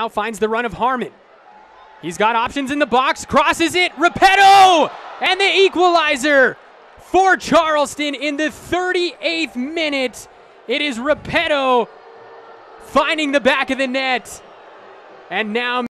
now finds the run of Harmon. He's got options in the box, crosses it, Repetto! And the equalizer for Charleston in the 38th minute. It is Repetto finding the back of the net. And now